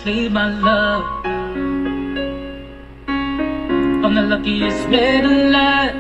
save my love. I'm the luckiest man alive.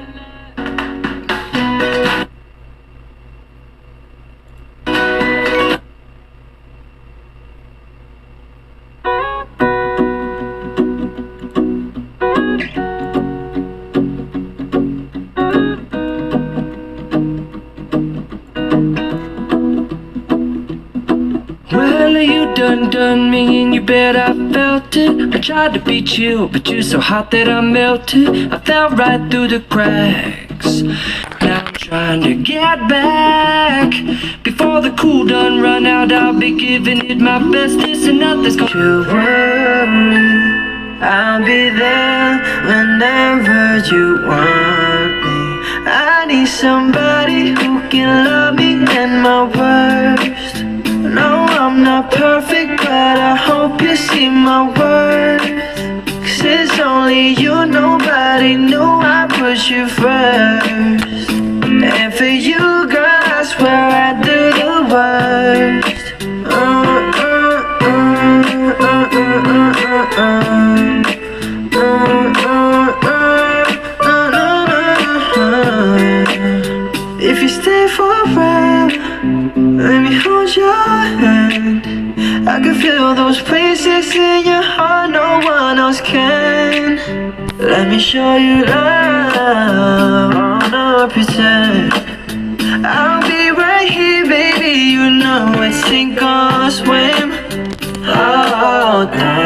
Well, you done me and you bet I felt it. I tried to beat you, but you're so hot that I melted. I fell right through the cracks. Now I'm trying to get back. Before the cool done run out, I'll be giving it my bestest, and nothing's gonna worry. I'll be there whenever you want me. I need somebody who can love me in my worst. No, I'm not perfect, but I hope you see my worth. 'Cause it's only you, nobody knew I put you first. And for you, girl, I swear I do the worst. If you stay forever, let me hold your hand. I can feel those places in your heart no one else can. Let me show you love, wanna pretend. I'll be right here, baby, you know it's sink or swim. Oh,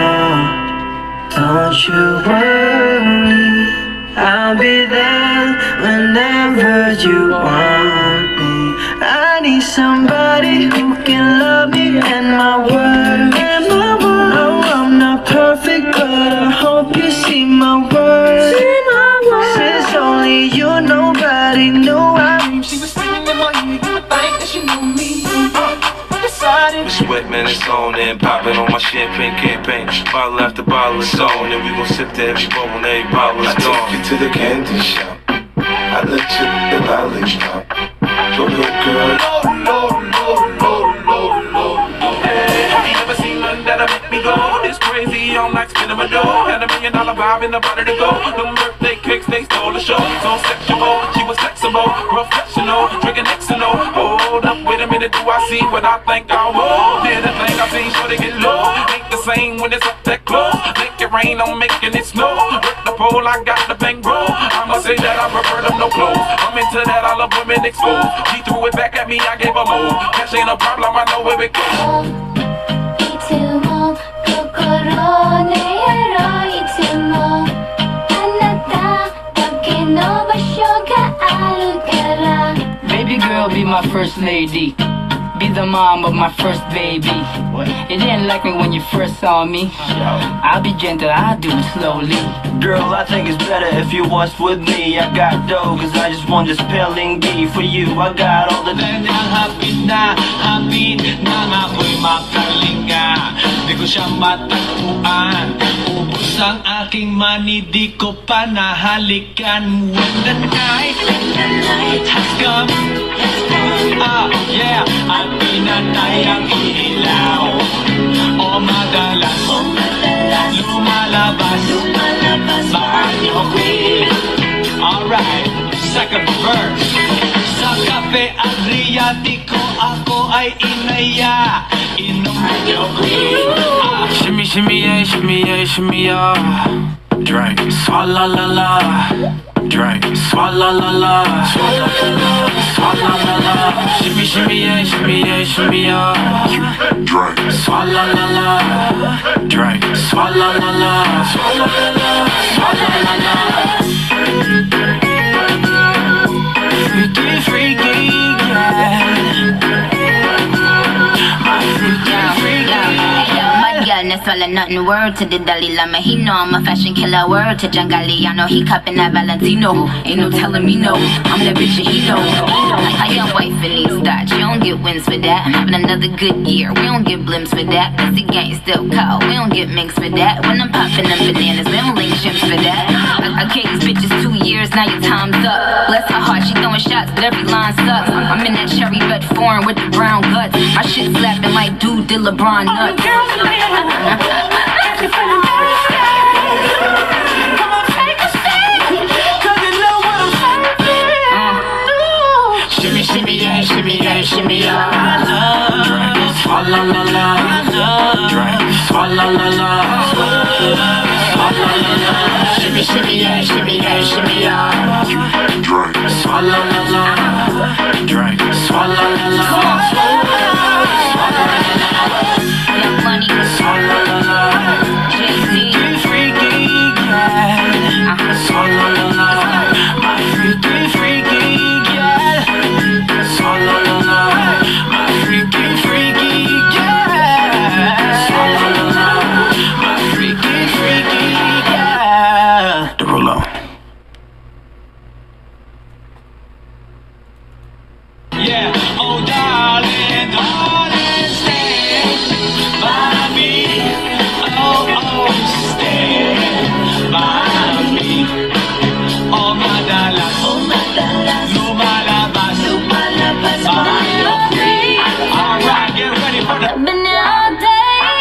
don't you worry, I'll be there whenever you want me. I need somebody who can love me and my word. No, I'm not perfect, but I hope you see my worth. Since only you, nobody knew She was singing in my ear, you would think that she knew me. Sweat, man, it's on and popping on my champagne campaign. Bottle after bottle is on, and we gon' sip to every bowl and every bottle is gone. I take you to the candy shop. I let you the lollipop. Go ahead, girl. Have you ever seen nothing that'll make me go this crazy? I'm like spinning my dough. Had $1 million vibe in the body to go. Them birthday cakes, they stole the show. So sexual, she was flexible, professional, drinking Xano. Hold up, wait a minute, do I see what I think I will? Did the thing I seen, sure they get low. Ain't the same when it's up that close. Make it rain, I'm making it snow. Work the pole, I got the bang bro. I'ma say that I prefer them no clothes. I'm into that, I love women exposed. She threw it back at me, I gave her more. Cash ain't a problem, I know where it goes. いつも心のやろいつもあなただけの場所があるから Baby girl, be my first lady. Be the mom of my first baby. You didn't like me when you first saw me. I'll be gentle, I'll do it slowly. Girl, I think it's better if you was with me. I got dough, 'cause I just want this spelling bee for you. I got all the hapit na nga ako'y makalinga. Di ko siya matagpuan. Ubus ang aking money, di ko pa nahalikan. When the night has come, yeah, at pinatay ang ilaw. O madalas lumalabas banyo queen. Alright, second verse. Sa Cafe Adriatico ako ay inaya. Inom banyo queen. Shimmy, shimmy, yeah, shimmy, yeah, shimmy, yeah. Drink, swalla la la. Drink, swalla la la. Swalla la la. Shimmy, shimmy, yeah, shimmy, yeah, shimmy, yeah. Drink, swalla la la. Drink, swalla la la. Swalla la la. Swalla la la. Freaky, freaky, yeah. My freaky, freaky. Girl, swallow nothing, word to the Dalai Lama. He know I'm a fashion killer, word to Giangalliano. He cupping that Valentino, ain't no telling me no. I'm the bitch that he know. I am wife in these thoughts, you don't get wins for that. I'm having another good year. We don't get blimps for that. Cause the gang still cold. We don't get minks for that. When I'm popping them bananas, we don't link chimps for that. I gave these bitches 2 years, now your time's up. Bless her heart, she throwing shots, but every line sucks. I'm in that cherry red foreign with the brown guts. My shit slapping like dude did LeBron nuts. Shimmy yeah, shimmy yeah, shimmy yeah. I love, swalla la la, I love, swalla la la, swalla la la. Shimmy yeah, shimmy yeah, shimmy yeah. Swalla la la, swalla la la, swalla la la. Young Money, Swalla la la, Jay-Z, freaky yeah. Swalla la la, my freaky yeah. Swalla la la, my freaky yeah. Swalla la la, my freaky yeah. The Rollo. Yeah, oh darling, darling, stay by me. Oh, stay by me. Oh, madalas, lumalabas, tayo. Alright, get ready for the... I've been there all day,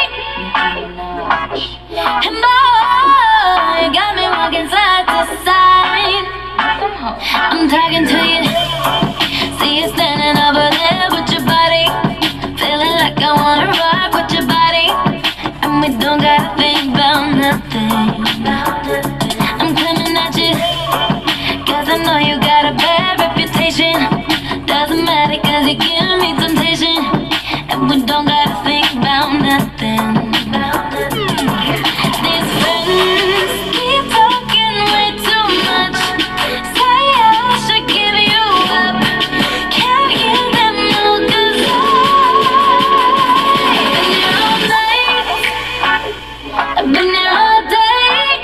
and boy, you got me walking side to side. I'm talking to you, see you standing over there with your body, feeling like I wanna rock with your body, and we don't gotta think about nothing. I'm coming at you, cause I know you got a bad reputation. Doesn't matter cause you give me temptation, and we don't gotta think about nothing. These friends keep talking way too much, say I should give you up. Can't hear them no, cause I've been here all day,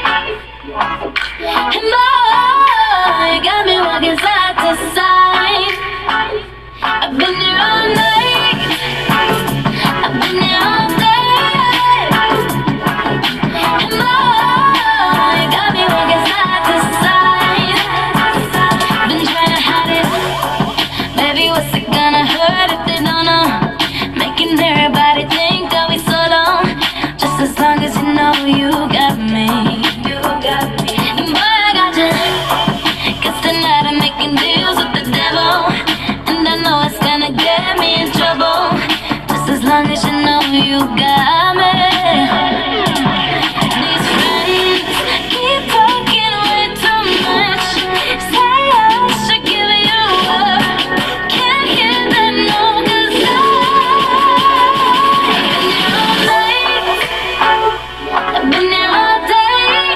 and boy, you got me walking side to side. I've been here all night, I've been here all day, and boy, you got me walking side to side. Been trying to hide it, baby, what's it gonna hurt if they don't know? Making everybody think that we solo, just as long as you know you got me. And boy, I got you, cause tonight I'm making deals with the devil, and I know it's gonna get me in trouble, just as long as you know you got me. These friends keep talking way too much, say I should give you up. Can't hear them no, cause I've been here all day,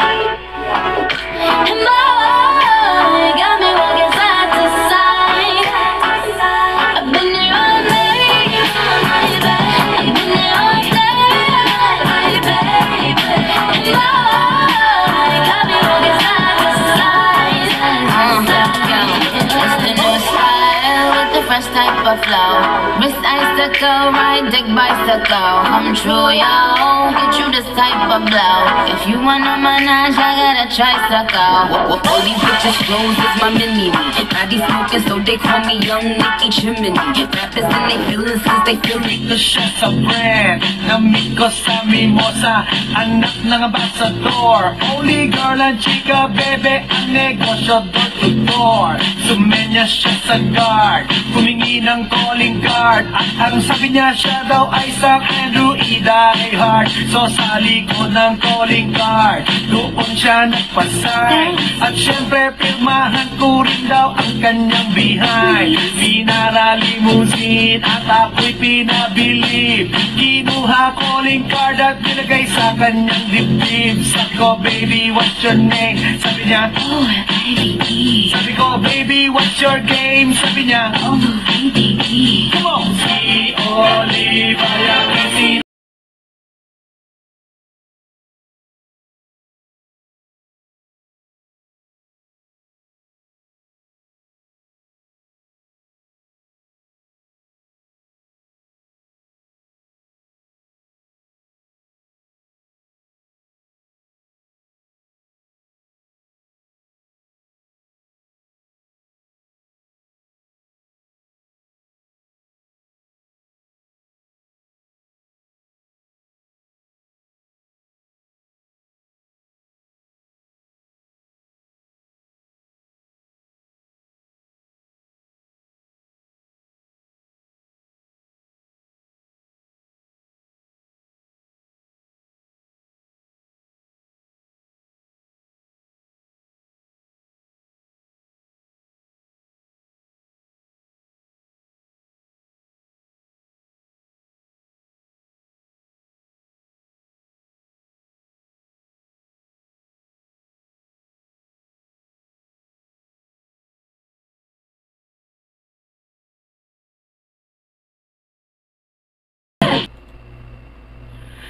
and boy, you got me walking side to side. I've been here all day, I've been here all day, baby, and boy, you got me walking side to side. It's the new style with the fresh type of flow. Wrist icicle, ride dick bicycle. Come true, yo. Get you this type of blow. If you wanna manage, I got a tricycle. All these bitches clothes is my mini me. Body smoking, so they call me Young Nicky Chimney. Rappers in they feelings, cause they feel me. Ito siya sa brand Namiko sa mimosa Anak ng ambassador Holy girl and chica, bebe Ang negosyo door to door Sumenya siya sa guard Humingi ng calling card At ang sabi niya siya daw ay isang Andrew Ida Hart So sa likod ng calling card Doon siya nagpasay At syempre pirmahan ko rin daw ang kanyang behind Pinara limousine at ako'y pinabilib Kinuha calling card at nilagay sa kanyang dibdib Sabi ko, baby, what's your name? Sabi niya, Oh, baby. sabi ko, baby, what's your game? Sabi niya, Oh, baby. come on! Si Olivia,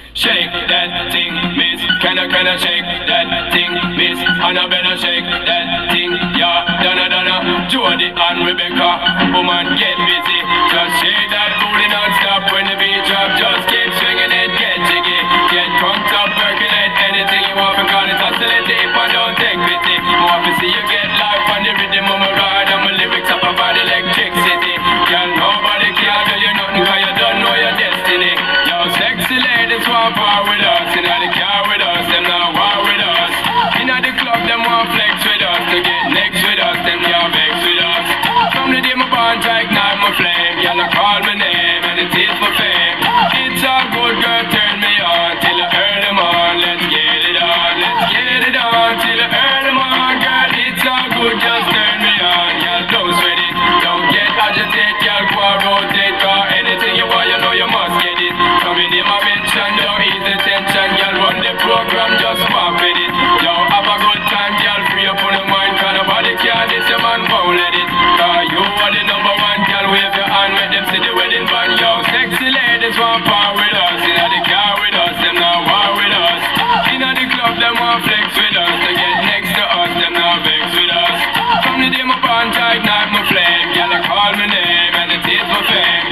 Shake that thing, miss. Can I shake that thing, miss? And I better shake that thing, yeah. Donna, Jody and Rebecca, woman, get busy. Just shake that booty non-stop when the beat drop. Just keep swinging it, get jiggy. Get drunk up, percolate anything you want. Call it oscillate if I don't take pity. More to see you get life on the rhythm of my ride. And my lyrics up about electricity. Girl, nobody can do you nothing, cause you don't know your destiny. Yo, sexy ladies want war with us. Inna the car with us, them not war with us. Inna the club, them want flex with us. To get next with us, them can't vex with us. From the day my bond, I ignite my flame. Y'all call my name and it is my fame. It's all good, girl, turn me on till I earn them on. Let's get it on, let's get it on till I earn them on. Girl, it's all good, just turn me on. Y'all don't sweat it, don't get agitated. Y'all go and rotate, cause anything you want, you know you must get it. Coming in my mention, don't ease the tension. Y'all run the program, just pop with it. Yo, have a good time, y'all free up on the mind. Cause nobody can this, your man won't let it. Cause you are the number one, y'all wave your hand, make them see the wedding band. Yo, sexy ladies want power with us. Inna the car with us, them not war with us. Inna the club, them want flex with us. To get next to us, them not vex with us. From the day my bond, I ignite my flame. Y'all call my name and it is my fame.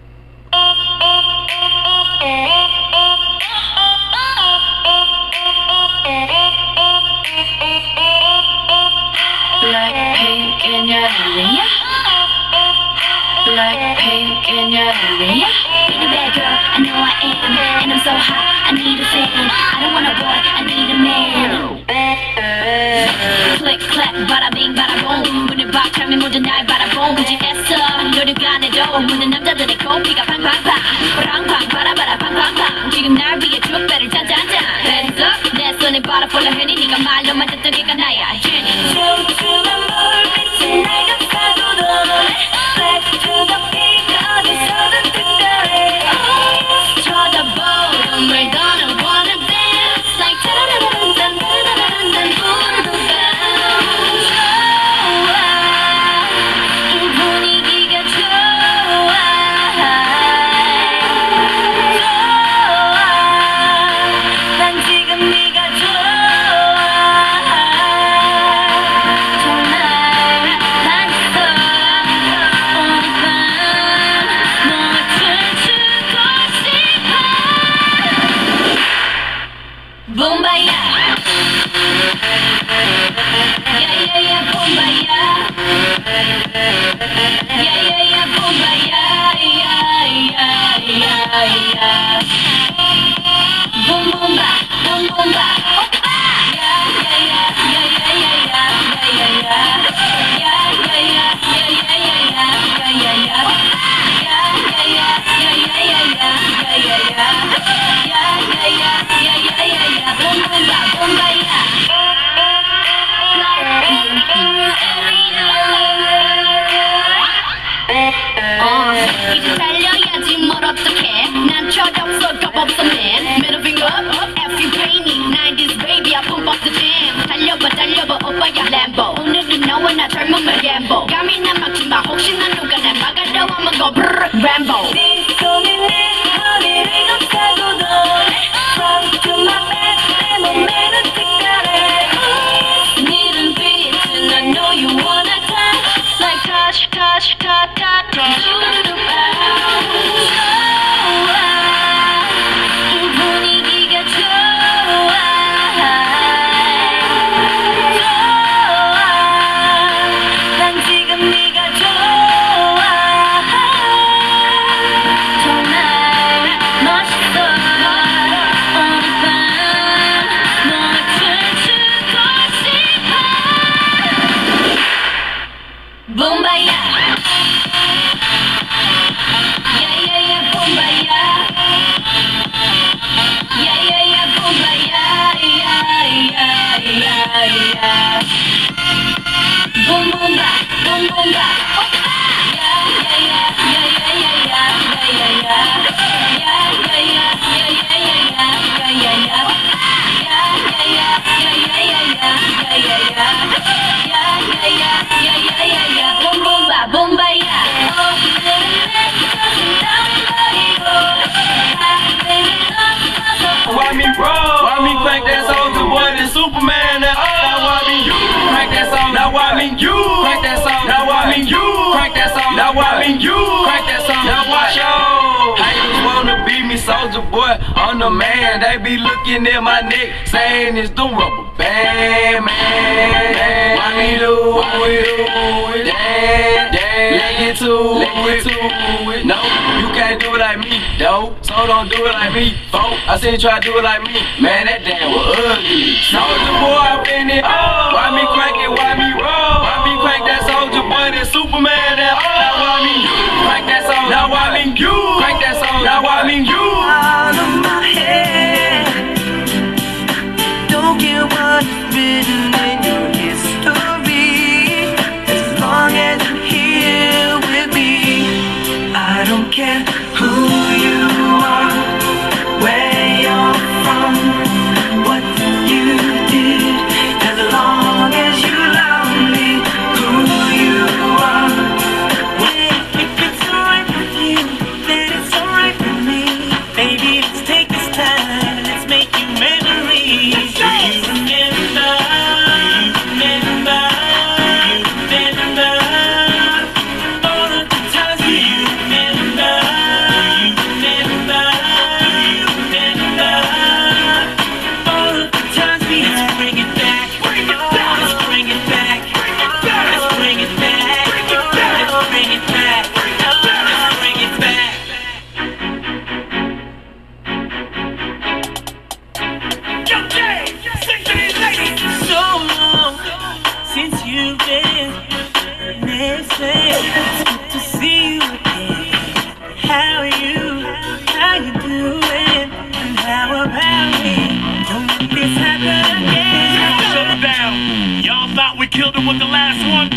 Blackpink in your area. Blackpink in your area. Being a bad girl, I know I am. And I'm so hot, I need a fan. I don't want a boy, I need a man. Click, clap, bada bing, bada boom. 문을 박차면 모두 날 바라보고 그지 애써 노력 안 해도 모든 남자들의 코피가 팡팡팡 팡팡 바라바라 팡팡팡 지금 날 위해 쭈빼를 짠짠짠 Hands up 내 손에 바라볼라 해니 네가 말로만 듣던 게가 나야 Jenny 춤추는 물빛이 날 감싸고 도네 Back to the beat 어디서든 특별해 쳐다보던 걸 gonna wanna dance Like 따라라란딴 따라라란딴 부르던 밤 이제 달려야지 뭘 어떡해 난 철없어 겁없어 man Middle finger up, F you pay me 90s baby I pump up the jam 달려봐 오빠야 Lambo 오늘은 너와 나 젊음을 gamble 감히 난 막지마 혹시나 누가 날 막아도 I'ma go brrr Rambo 네 손이 내 허리를 감싸고 도네 Front to my back 내 몸매는 특별해 니는 빛은 I know you wanna touch Like touch 이 분위기가 좋아 난 지금 네가 좋아 정말 멋있어 오늘 밤 너와 춤추고 싶어 봄바야 Now watch out. Haters wanna beat me, soldier boy. I'm the man. They be looking at my neck, saying it's the rubber band, man. Why me do it? Let it to it. No, you can't do it like me, though. So don't do it like me, folk. I seen you try to do it like me. Man, that damn was ugly. Soldier boy, I been it. Why me crank it? Why me roll? Why me crank that soldier boy? That Superman that. Now why me you? Crank that soldier. Now why me you? Crank that soldier. Now why me you? Out of my head. Don't care what's written in your history. As long as you're here with me, I don't care who you are, where you're from, what you did. As long as you love me, who you are. If it's alright with you, then it's alright with me. Baby, let's take this time, let's make you memories. Do you remember? All of the times do you remember? All of the times we had. Let's bring it back. Let's bring it back. Let's bring it back. Let's bring it back. Let's bring it back. Yo, Jay, sing to these ladies. So long since you've been missing. It's good to see you again. How are you? How you doing? And how about me? Don't let this happen again. Shut it down. Y'all thought we killed him with the last one?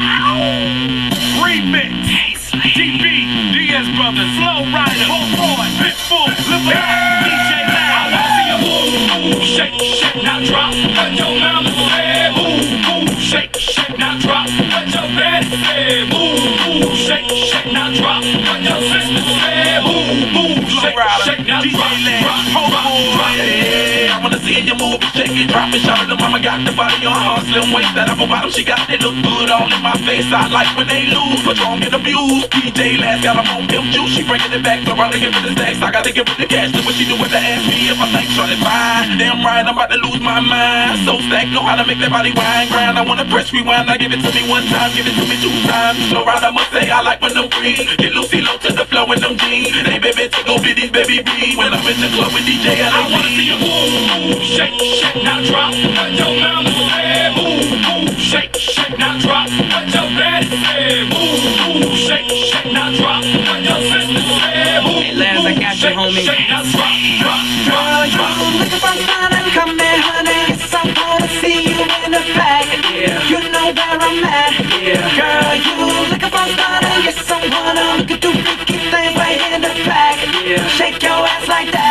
Remix. DB, Diaz Brothers, Slow Rider, Homeboy, Pitbull, Lil DJ Loud. I wanna see you move, shake, now drop. Let your mama say, move, shake, now drop. Let your daddy say, move, shake, now drop. Let your sister say, move, shake, now drop. Homeboy, I wanna see you move, shake it, drop it, shout it. The mama got the body on her slim waist, that apple bottom she got. It look good all in my face. I like when they lose, but don't get abused. DJ last got them on them juice. She bringing it back, so I'm to give it the stacks. I gotta give it the cash. Look what she do with the ass. Me if I think short it fine. Damn right, I'm about to lose my mind. So stacked, know how to make that body wine grind. I wanna press rewind. I give it to me one time, give it to me two times. Slow ride, I must say I like when them green. Get Lucy low to the flow in them jeans. Hey baby, take over these baby B. When I'm in the club with DJ L.A. I wanna see you move, shake, now drop. Let your mama say, move, shake, now drop. Let your daddy say, move, shake, now drop. Let your sister say, move, Hey, Laz, I got you, homie. shake, now drop. Girl, you looking for fun and come here, honey. Yes, I wanna see you in the back. Yeah. You know where I'm at. Yeah. Girl, you looking for fun and yes, I wanna look at the freaky things right in the back. Yeah. Shake your ass like that.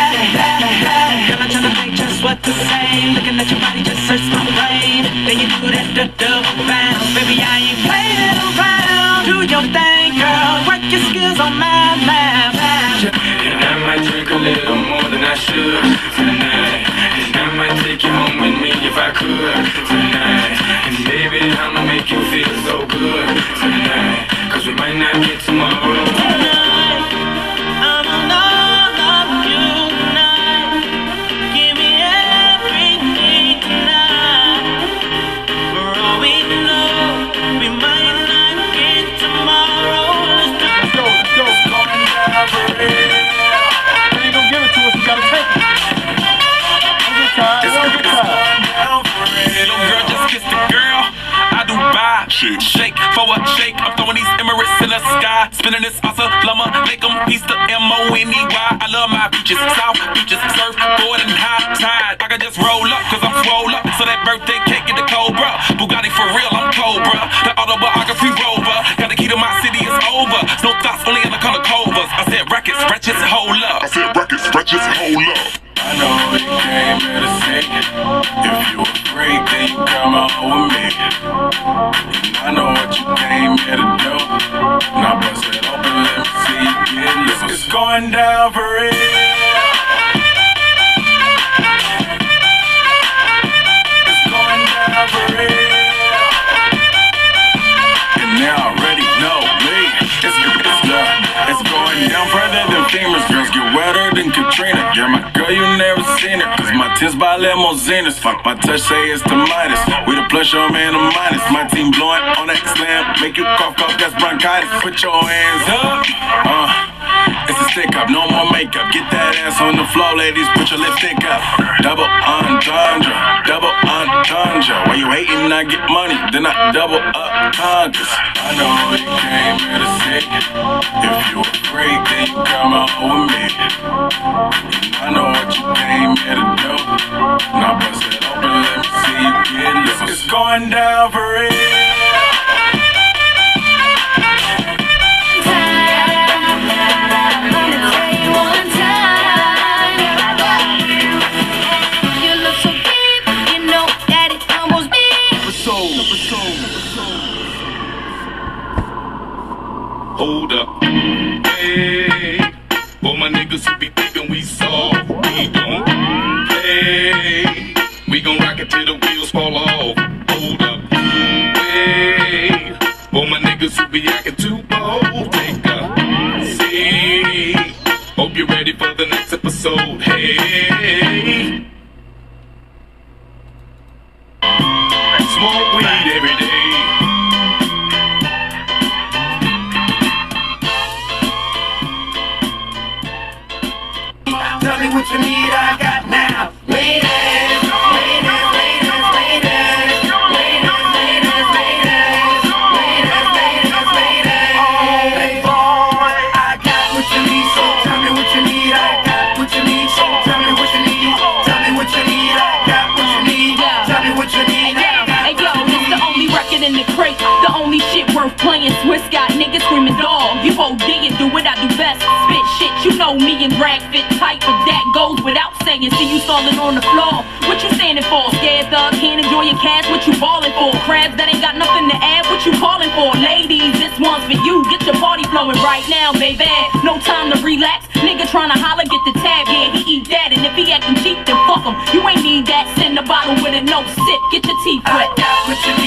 Girl, I'm tryna think just what to say. Looking at your body just search my brain. Then you do that double bounce. Baby, I ain't playing around. Do your thing, girl. Work your skills on my mind. And I might drink a little more than I should tonight. And I might take you home with me if I could tonight. And baby, I'ma make you feel so good tonight. Cause we might not get tomorrow. Tonight, I'm in love with you tonight. Give me everything tonight. For all we know, we might not get tomorrow. Let's go. You don't give it to us, you gotta take it. It's good time. Little girl just kissed the girl. I do vibe, shake for a shake. I'm throwing these Emirates in the sky, spinning this awesome lumber, make them piece the M-O-N-E-Y. I love my beaches, south beaches, surfboard and high tide. I can just roll up, cause I'm swole up. So that birthday cake get the Cobra. Bugatti for real, I'm Cobra. The autobiography rover. Got the key to my city, it's over. No thoughts, only in the color covers. I said rackets, wretches, hold up. I know you came here to see. If you a freak, then you come on with me. And I know what you came here to do. Now bust it open, let me see you get loose. It's going down for real. It's going down for real. And they already know me. It's going steamers. Girls get wetter than Katrina. Yeah, my girl, you never seen her. Cause my tits by limousines. Fuck my touch, say it's the Midas. We the plus, your man, the minus. My team blowing on that slam. Make you cough, that's bronchitis. Put your hands up. It's a stick up, no more makeup. Get that ass on the floor, ladies. Put your lipstick up. Double entendre, double entendre. While you hating, I get money, then I double up conquers. I know you came here to see. If you a freak, then you come out with me. I know what you came here to do. Now bust it open, let me see you get loose. It's going down for real. Hold up, hey, for my niggas who be thinking we soft, we don't play. We gon' rock it till the wheels fall off. Hold up, hey, for my niggas who be acting too bold, take a seat. Hope you're ready for the next episode, hey. Smoke weed every day. Tell me what you need, I got now. Ladies, ladies, ladies, ladies, ladies, ladies, ladies, ladies, ladies, ladies. Oh, boy, I got what you need, so tell me what you need, I got what you need, so tell me what you need, tell me what you need, I got what you need, tell me what you need, I got. Hey yo, this the only record in the crate, the only shit worth playing. Swiss got niggas screaming dog. You OD and do what I do best. Spit shit, you know me and drag fit tight, but that goes without saying. See you stalling on the floor. What you standing for? Scared thug, can't enjoy your cash. What you ballin' for? Crabs that ain't got nothing to add. What you calling for? Ladies, this one's for you. Get your party flowing right now, baby. No time to relax. Nigga tryna holler, get the tab. Yeah, he eat that, and if he acting cheap, then fuck him. You ain't need that. Send a bottle with a no sip. Get your teeth wet. I got what you need.